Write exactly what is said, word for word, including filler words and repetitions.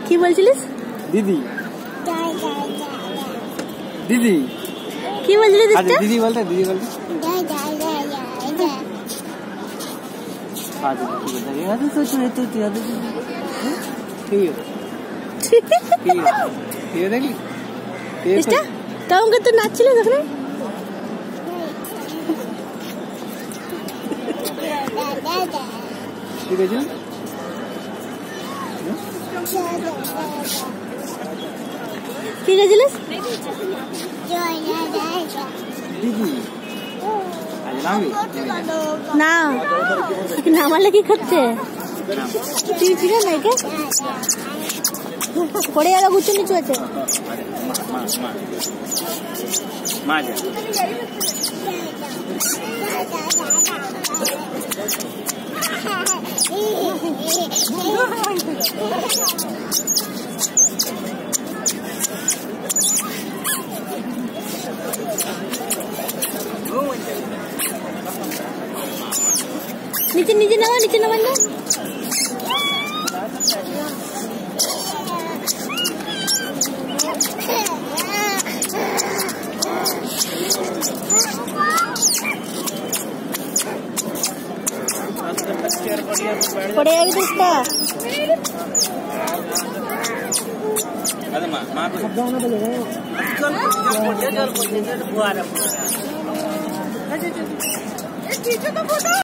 কি বলছিলিস? দিদি দিদি কি বলছিলিস? আচ্ছা দিদি বলতে দিদি বলতে আচ্ছা ঠিক আছে আচ্ছা তো তুই তো তুই আচ্ছা ঠিক আছে ঠিক আছে ঠিক আছে দেখলি এটা কেমন করতে নাচছিল ওখানে? ঠিক আছে কি গেছিলিস? দিদি না নামালে কি করছে? তুই ছিল না কে পড়ে যাবে উঁচু নিচু আছে नीचे नीचे नवा नीचे नवा ना पड़े अभी तो इसका अरे माँ माँ को सब जाना पड़ेगा चल चल चल चल बुआ रहा है